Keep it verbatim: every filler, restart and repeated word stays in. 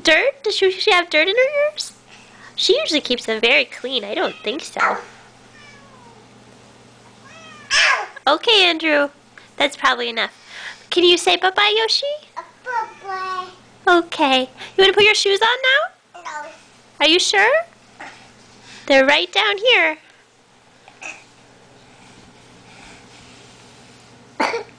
Dirt? Does she, she have dirt in her ears? She usually keeps them very clean. I don't think so. Okay, Andrew. That's probably enough. Can you say bye-bye, Yoshi? Bye-bye. Okay. You want to put your shoes on now? No. Are you sure? They're right down here.